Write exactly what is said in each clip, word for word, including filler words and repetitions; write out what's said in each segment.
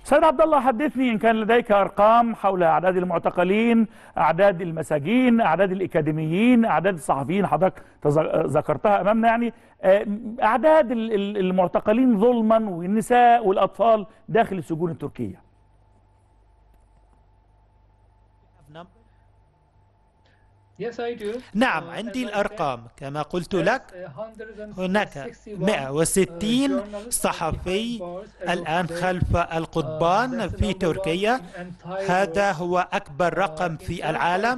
سيد عبد الله، حدثني إن كان لديك أرقام حول أعداد المعتقلين، أعداد المساجين، أعداد الإكاديميين، أعداد الصحفيين حضرتك ذكرتها أمامنا، يعني أعداد المعتقلين ظلما والنساء والأطفال داخل السجون التركية. نعم، عندي الأرقام كما قلت لك. هناك مئة وستين صحفي الآن خلف القضبان في تركيا. هذا هو أكبر رقم في العالم،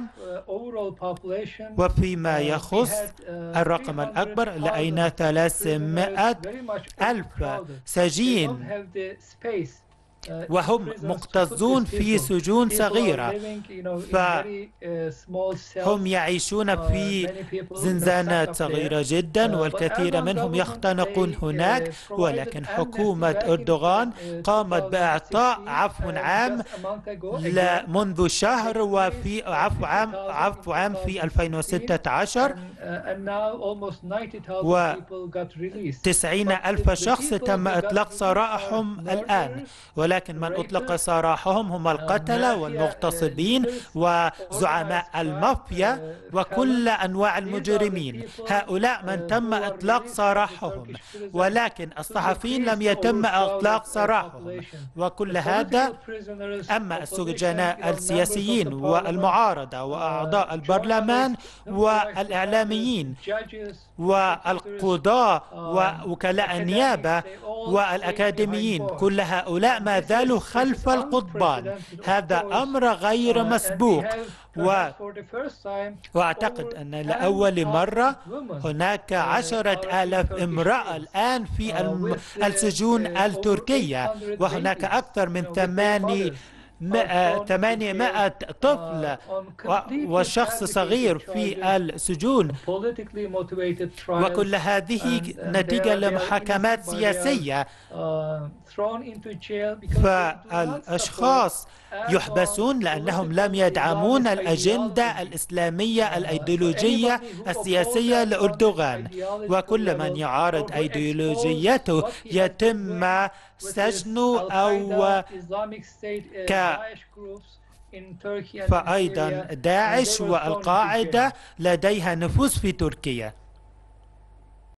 وفيما يخص الرقم الأكبر لدينا ثلاثمائة ألف سجين وهم مكتظون في سجون صغيرة، فهم يعيشون في زنزانات صغيرة جدا، والكثير منهم يختنقون هناك. ولكن حكومة أردوغان قامت بإعطاء عفو عام منذ شهر، وفي عفو عام عفو عام في ألفين وستة عشر، وتسعين ألف شخص تم إطلاق سراحهم الآن. ولكن من أطلق سراحهم هم القتلة والمغتصبين وزعماء المافيا وكل أنواع المجرمين. هؤلاء من تم إطلاق سراحهم، ولكن الصحفيين لم يتم إطلاق سراحهم. وكل هذا، أما السجناء السياسيين والمعارضة وأعضاء البرلمان والإعلاميين والقضاة ووكلاء النيابة والأكاديميين، كل هؤلاء ما زالوا خلف القضبان. هذا أمر غير مسبوق، و... وأعتقد أن لأول مرة هناك عشرة آلاف امرأة الآن في الم... السجون التركية، وهناك أكثر من ثماني ثمانمائة طفل وشخص صغير في السجون، وكل هذه نتيجة لمحاكمات سياسية. فالأشخاص يحبسون لأنهم لم يدعمون الأجندة الإسلامية الأيديولوجية السياسية لأردوغان، وكل من يعارض أيديولوجيته يتم سجنه أو ك فأيضا داعش والقاعدة لديها نفوذ في تركيا.